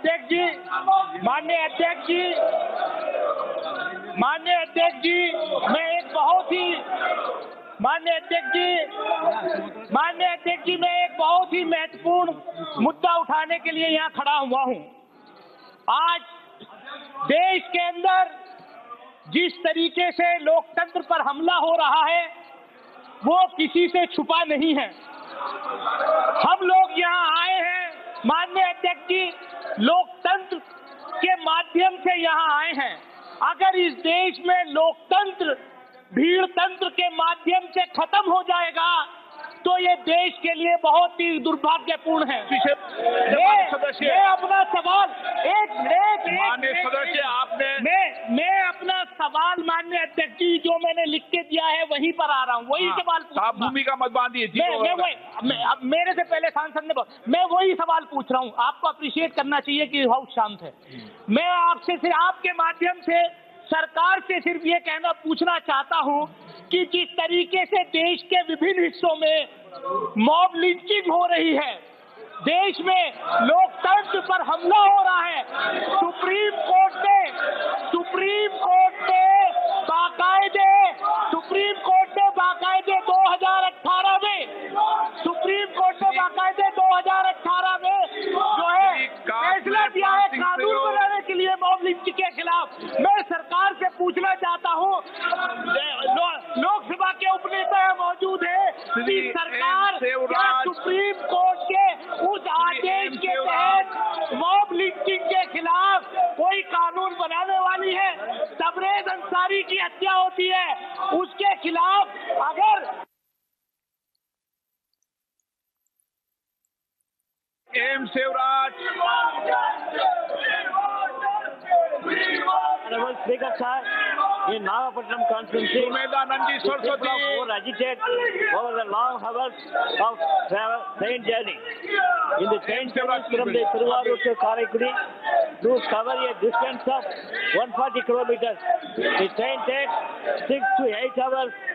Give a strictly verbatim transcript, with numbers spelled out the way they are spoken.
अध्यक्ष जी, माननीय अध्यक्ष जी, माननीय अध्यक्ष जी, मैं एक बहुत ही माननीय अध्यक्ष जी, माननीय अध्यक्ष जी, मैं एक बहुत ही महत्वपूर्ण मुद्दा उठाने के लिए यहाँ खड़ा हुआ हूँ। आज देश के अंदर जिस तरीके से लोकतंत्र पर हमला हो रहा है वो किसी से छुपा नहीं है। हम लोग यहाँ आए हैं माननीय अध्यक्ष जी, लोकतंत्र के माध्यम से यहाँ आए हैं। अगर इस देश में लोकतंत्र भीड़ तंत्र के माध्यम से खत्म हो जाएगा तो ये देश के लिए बहुत ही दुर्भाग्यपूर्ण है। मैं, सदस्य मैं अपना सवाल एक एक माननीय सदस्य आपने मैं मैं अपना सवाल माननीय अध्यक्ष जी जो मैंने लिख के दिया है वहीं पर आ रहा हूँ, वही हाँ, सवाल आप भूमिका मत बांधिए। मैं, मैं वही मैं, अब मेरे से पहले सांसद ने मैं वही सवाल पूछ रहा हूँ। आपको अप्रिशिएट करना चाहिए कि हाउस शांत है। मैं आपसे सिर्फ आपके माध्यम से सरकार से सिर्फ ये कहना पूछना चाहता हूं कि जिस तरीके से देश के विभिन्न हिस्सों में मॉब लिंचिंग हो रही है, देश में लोकतंत्र पर हमला हो रहा है, सुप्रीम कोर्ट ने सुप्रीम कोर्ट ने बाकायदे सुप्रीम कोर्ट ने बाकायदे दो हज़ार अठारह में सुप्रीम कोर्ट ने बाकायदे दो हज़ार अठारह में जो है फैसला दिया है कानून बनाने के लिए मॉब लिंचिंग के खिलाफ। मैं सरकार से पूछना चाहता हूँ, लोकसभा के उपनेता मौजूद है कि सरकार क्या सुप्रीम कोर्ट के उस आदेश के तहत मॉब लिंचिंग के खिलाफ कोई कानून बनाने वाली है? तबरेज अंसारी की हत्या होती है, उसके खिलाफ अगर एम Shivraj Honorable Speaker, sir, in Nagapattinam constituency, Sumedha Nandi Saraswati who agitate over the long hours of travel, train journey. In the train journey from the Tiruvarur to Karaikudi to cover a distance of one hundred forty kilometers. The train takes six to eight hours